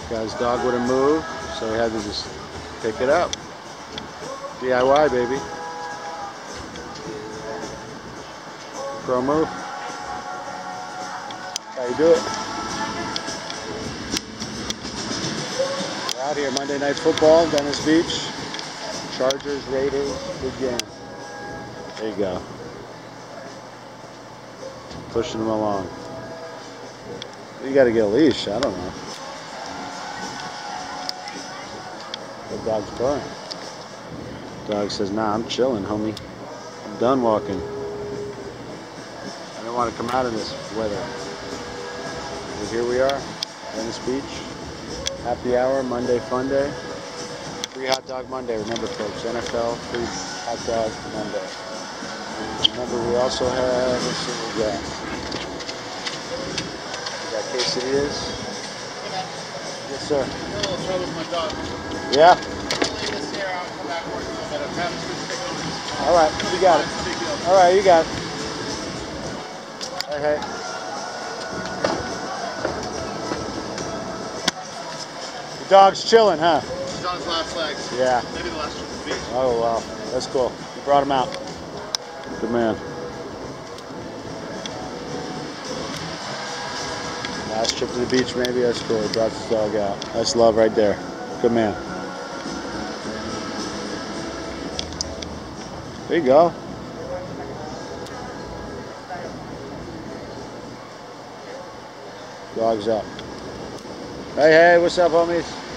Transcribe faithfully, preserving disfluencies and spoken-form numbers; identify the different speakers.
Speaker 1: Guy's dog wouldn't move, so he had to just pick it up. D I Y, baby. Pro move. How you do it? We're out here, Monday Night Football, Venice Beach. Chargers, Raiders, big game. There you go. Pushing them along. You gotta get a leash, I don't know. The dog's purring. Dog says, nah, I'm chilling, homie. I'm done walking. I don't want to come out in this weather. But here we are, Venice Beach. Happy hour, Monday fun day. Free hot dog Monday, remember folks, N F L, free hot dog Monday. Remember we also have, let's see what we got. We got quesadillas. Yes, sir.
Speaker 2: A little trouble with my dog.
Speaker 1: Yeah.
Speaker 2: This here, I'll come back working on that. I'm having to take over.
Speaker 1: All right, you got it. All right, you got it. Hey, hey. The dog's chilling, huh?
Speaker 2: He's on his last legs.
Speaker 1: Yeah.
Speaker 2: Maybe the last trip to the beach.
Speaker 1: Oh, wow. That's cool. You brought him out. Good man. Last trip to the beach, maybe. That's cool. He brought his dog out. That's love right there. Good man. There you go. Dog's up. Hey, hey, what's up, homies?